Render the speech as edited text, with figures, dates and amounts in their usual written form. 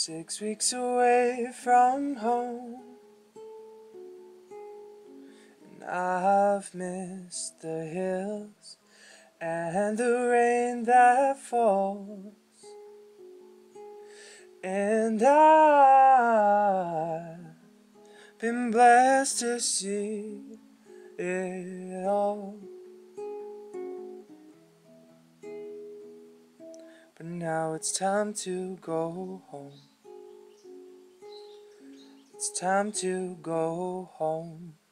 6 weeks away from home, and I've missed the hills and the rain that falls, and I've been blessed to see it all. But now it's time to go home. It's time to go home.